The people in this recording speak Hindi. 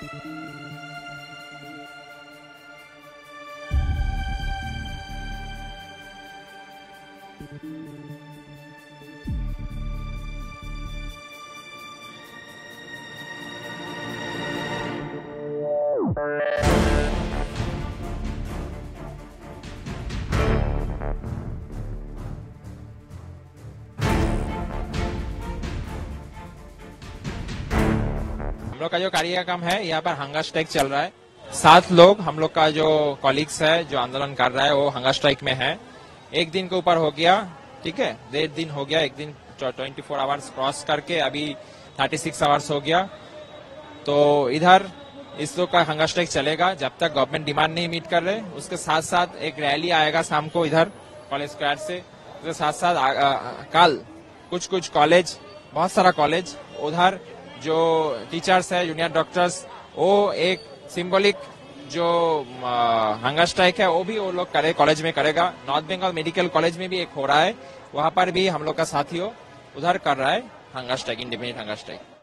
हम लोग का जो कार्यक्रम है, यहाँ पर हंगर स्ट्राइक चल रहा है। 7 लोग हम लोग का जो कॉलीग्स है जो आंदोलन कर रहा है वो हंगर स्ट्राइक में है। एक दिन के ऊपर हो गया, ठीक है, 1.5 दिन हो गया, एक दिन 24 आवर्स क्रॉस करके अभी 36 आवर्स हो गया। तो इधर इस लोग का हंगर स्ट्राइक चलेगा जब तक गवर्नमेंट डिमांड नहीं मीट कर रहे। उसके साथ साथ एक रैली आएगा शाम को इधर कॉलेज स्क्वायर से। उसके साथ साथ कल कुछ कॉलेज, बहुत सारा कॉलेज, उधर जो टीचर्स है, जूनियर डॉक्टर्स, वो एक सिंबॉलिक जो हंगर स्ट्राइक है वो भी वो लोग करे, कॉलेज में करेगा। नॉर्थ बंगाल मेडिकल कॉलेज में भी एक हो रहा है, वहां पर भी हम लोग का साथियों उधर कर रहा है hunger strike, independent hunger strike.